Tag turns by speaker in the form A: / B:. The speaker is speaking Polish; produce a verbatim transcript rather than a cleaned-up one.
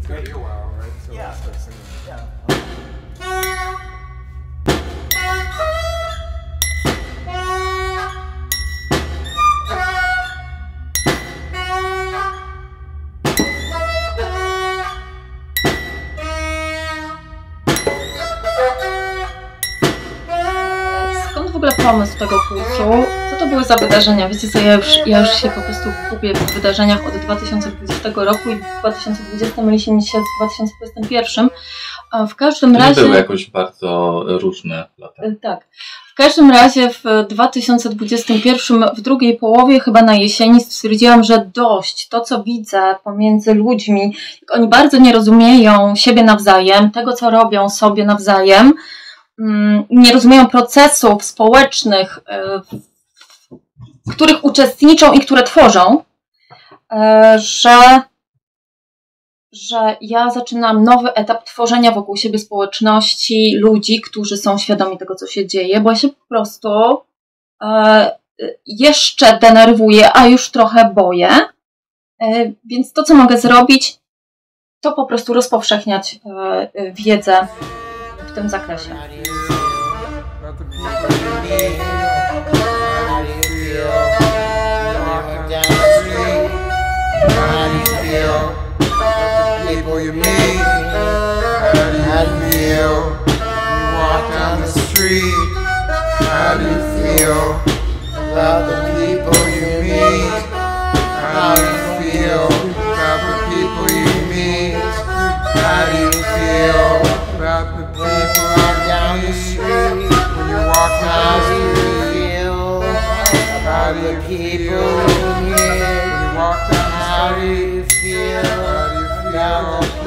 A: It's gonna be a while, right? So
B: Yeah.
A: let's start singing.
B: Yeah.
C: Skąd w ogóle pomysł tego kursu? Co to były za wydarzenia? Wiecie co, ja już, ja już się po prostu gubię w wydarzeniach od dwa tysiące dwudziestego roku i w dwa tysiące dwudziestym mieliśmy się z dwa tysiące dwudziestym pierwszym. A w każdym
D: To
C: razie...
D: nie były jakoś bardzo różne lata.
C: Tak. W każdym razie w dwa tysiące dwudziestym pierwszym, w drugiej połowie, chyba na jesieni, stwierdziłam, że dość. To, co widzę pomiędzy ludźmi, jak oni bardzo nie rozumieją siebie nawzajem, tego, co robią sobie nawzajem, nie rozumieją procesów społecznych, w których uczestniczą i które tworzą, że, że ja zaczynam nowy etap tworzenia wokół siebie społeczności, ludzi, którzy są świadomi tego, co się dzieje, bo ja się po prostu jeszcze denerwuję, a już trochę boję. Więc to, co mogę zrobić, to po prostu rozpowszechniać wiedzę w tym zakresie.
A: About the people you meet. How do you feel? Walk down the street. How do you feel? About the people you meet. How do you feel? You walk down the street. How do you feel? About the people you meet. How do you feel? About the people you meet. How do you feel? About the people down the street. When you walk down the street. How do you feel? When you walk down the street. How do you feel?